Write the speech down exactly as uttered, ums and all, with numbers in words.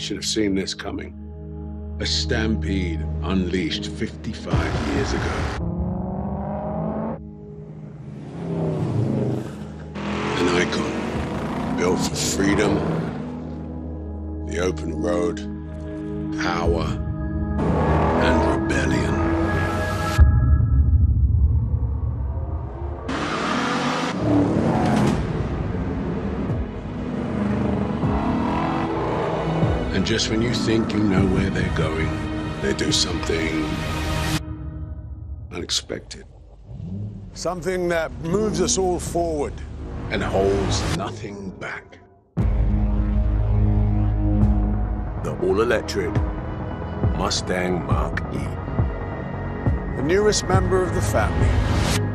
should have seen this coming. A stampede unleashed fifty-five years ago. An icon built for freedom, the open road, power, and rebellion. And just when you think you know where they're going, they do something unexpected. Something that moves us all forward. And holds nothing back. The all-electric Mustang Mach-E. The newest member of the family.